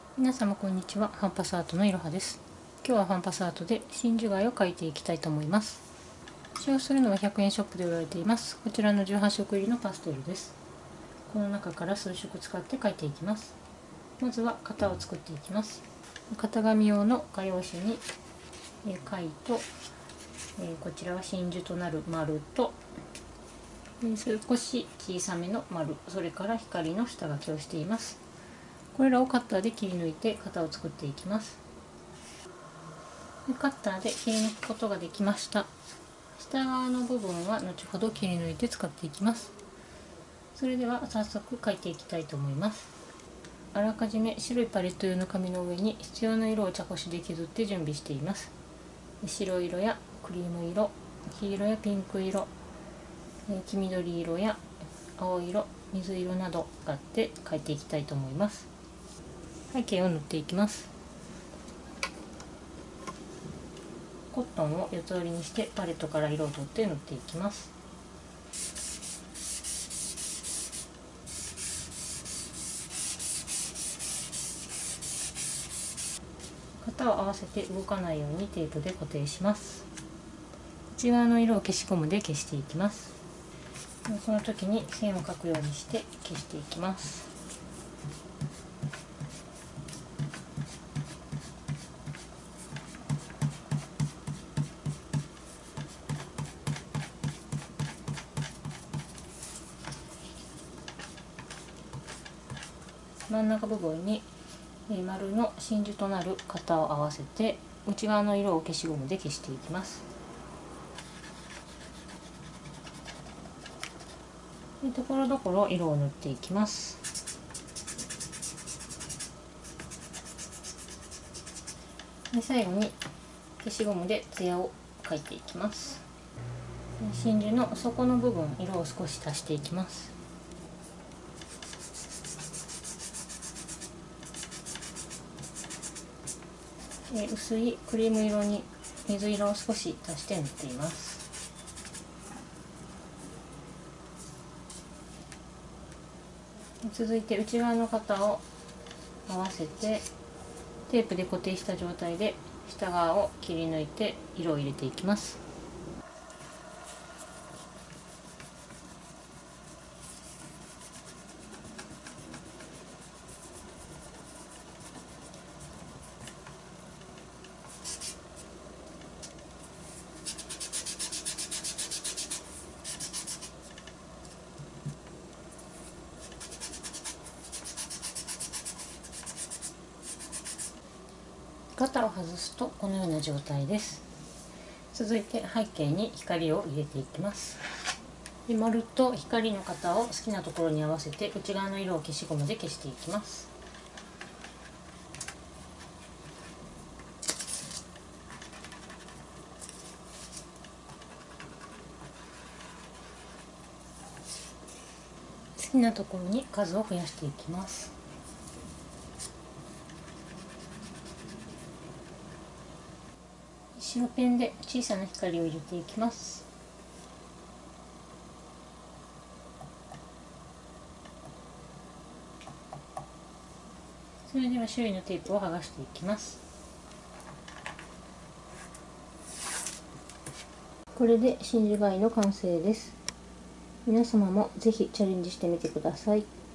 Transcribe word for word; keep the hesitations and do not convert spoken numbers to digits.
皆様こんにちは。ファンパスアートのいろはです。今日はファンパスアートで真珠貝を描いていきたいと思います。使用するのはひゃくえんショップで売られています。こちらのじゅうはっしょく入りのパステルです。この中から数色使って描いていきます。まずは型を作っていきます。型紙用の画用紙に貝とこちらは真珠となる丸と少し小さめの丸、それから光の下書きをしています。これらをカッターで切り抜いて型を作っていきます。カッターで切り抜くことができました。下側の部分は後ほど切り抜いて使っていきます。それでは早速描いていきたいと思います。あらかじめ白いパレット用の紙の上に必要な色を茶こしで削って準備しています。白色やクリーム色、黄色やピンク色、黄緑色や青色、水色など使って描いていきたいと思います。背景を塗っていきます。コットンを四つ折りにしてパレットから色を取って塗っていきます。型を合わせて動かないようにテープで固定します。内側の色を消しゴムで消していきます。その時に線を描くようにして消していきます。真ん中部分に丸の真珠となる型を合わせて内側の色を消しゴムで消していきます。ところどころ色を塗っていきます。で最後に消しゴムで艶を描いていきます。真珠の底の部分色を少し足していきます。薄いクリーム色に水色を少し足して塗っています。続いて内側の型を合わせてテープで固定した状態で下側を切り抜いて色を入れていきます。型を外すとこのような状態です。続いて背景に光を入れていきます。で丸と光の型を好きなところに合わせて内側の色を消しゴムで消していきます。好きなところに数を増やしていきます。白ペンで小さな光を入れていきます。それでは周囲のテープを剥がしていきます。これで真珠貝の完成です。皆様もぜひチャレンジしてみてください。